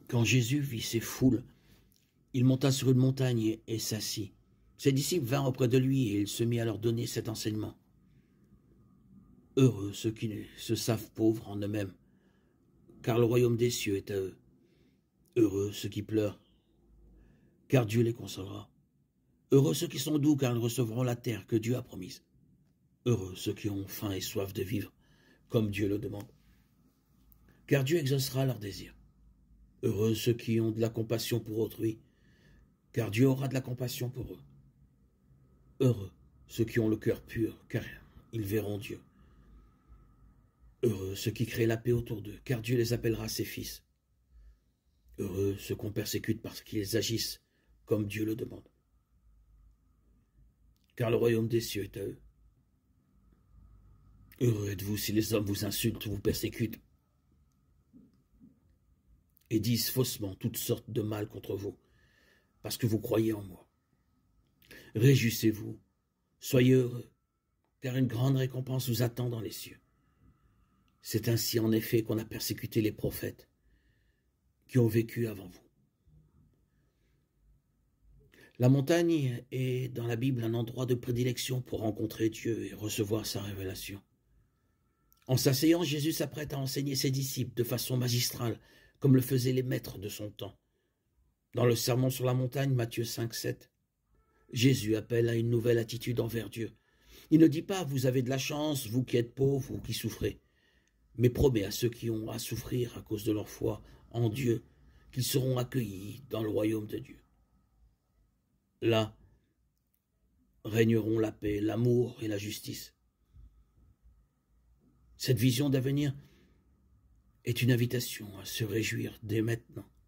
Quand Jésus vit ces foules, il monta sur une montagne et s'assit. Ses disciples vinrent auprès de lui et il se mit à leur donner cet enseignement. Heureux ceux qui se savent pauvres en eux-mêmes, car le royaume des cieux est à eux. Heureux ceux qui pleurent, car Dieu les consolera. Heureux ceux qui sont doux, car ils recevront la terre que Dieu a promise. Heureux ceux qui ont faim et soif de vivre, comme Dieu le demande, car Dieu exaucera leurs désirs. Heureux ceux qui ont de la compassion pour autrui, car Dieu aura de la compassion pour eux. Heureux ceux qui ont le cœur pur, car ils verront Dieu. Heureux ceux qui créent la paix autour d'eux, car Dieu les appellera ses fils. Heureux ceux qu'on persécute parce qu'ils agissent comme Dieu le demande, car le royaume des cieux est à eux. Heureux êtes-vous si les hommes vous insultent ou vous persécutent et disent faussement toutes sortes de mal contre vous, parce que vous croyez en moi. Réjouissez-vous, soyez heureux, car une grande récompense vous attend dans les cieux. C'est ainsi en effet qu'on a persécuté les prophètes qui ont vécu avant vous. La montagne est dans la Bible un endroit de prédilection pour rencontrer Dieu et recevoir sa révélation. En s'asseyant, Jésus s'apprête à enseigner ses disciples de façon magistrale, comme le faisaient les maîtres de son temps. Dans le Sermon sur la montagne, Matthieu 5, 7, Jésus appelle à une nouvelle attitude envers Dieu. Il ne dit pas « vous avez de la chance, vous qui êtes pauvres ou qui souffrez », mais promet à ceux qui ont à souffrir à cause de leur foi en Dieu qu'ils seront accueillis dans le royaume de Dieu. Là régneront la paix, l'amour et la justice. Cette vision d'avenir est une invitation à se réjouir dès maintenant